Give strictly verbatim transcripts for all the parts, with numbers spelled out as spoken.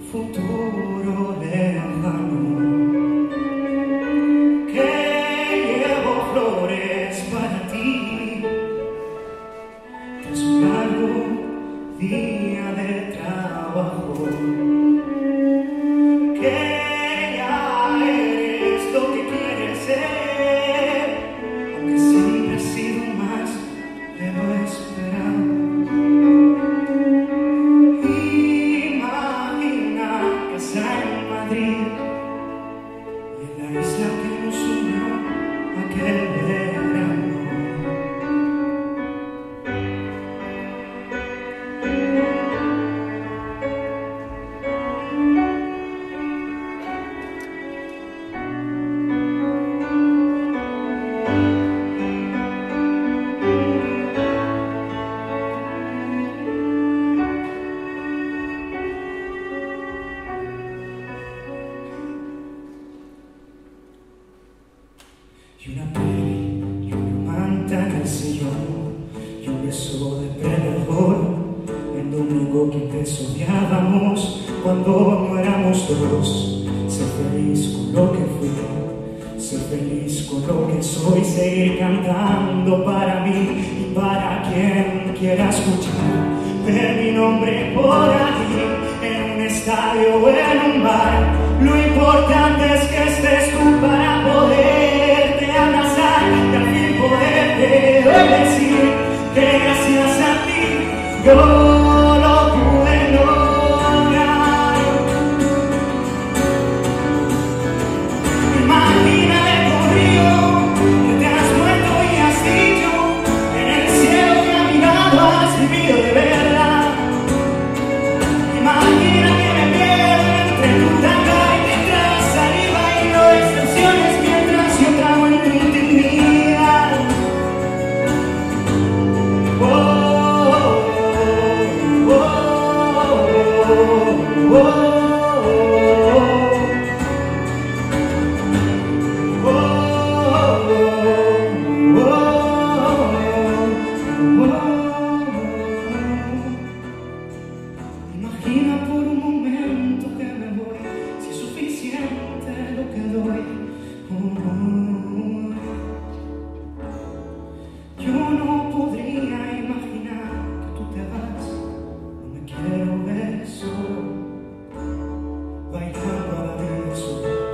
futuro lejano, que llevo flores para ti tras un largo día de trabajo, que ya eres lo que quieres ser, aunque siempre has sido más de lo esperado. En Madrid y en la isla que nos unió aquel verano. Y una peli, y una manta en el sillón, y un beso de perdedor. El domingo que antes odiábamos cuando no éramos dos. Ser feliz con lo que fui, ser feliz con lo que soy. Seguir cantando para mí y para quien quiera escuchar. Ver mi nombre por aquí, en un estadio o en un bar. Lo importante es que estés tú para poder decir que gracias a ti yo lo pude lograr. Imagínate conmigo que te has muerto y has dicho en el cielo que a mi lado has vivido de verdad. Imagina que me pierdo entre tu tanga y mientras saliva y no extensiones mientras yo trago en tu intimidad. Imagina por un momento que me voy, si es suficiente lo que doy. Oh, oh. Yo no podría imaginar que tú te vas, no me quiero ver solo, bailando a la vida solas.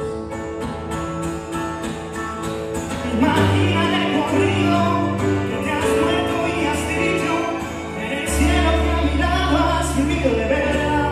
Imagínate conmigo que te has muerto y has dicho en el cielo que a mi lado has vivido de verdad.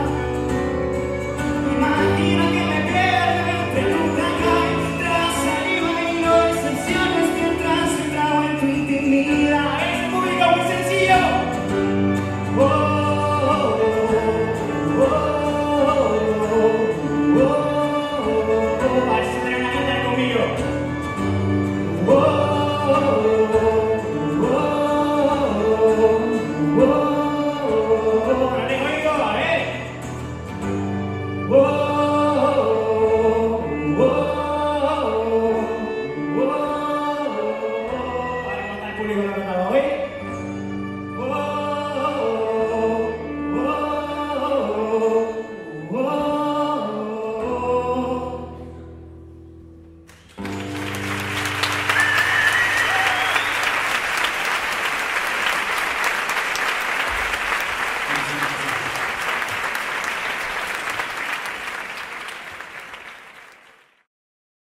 Imagina que me pierdo entre tu tanga y tras saliva y no excepciones mientras entraba en tu intimidad. Es público muy sencillo. Oh, oh, oh, oh, oh, oh, oh. A ver si traen una guitarra conmigo. Oh, oh, oh, oh, oh. Ahora tengo oído, a ver. Oh, oh, oh, oh, oh. A ver cómo está el público que ha cantado hoy.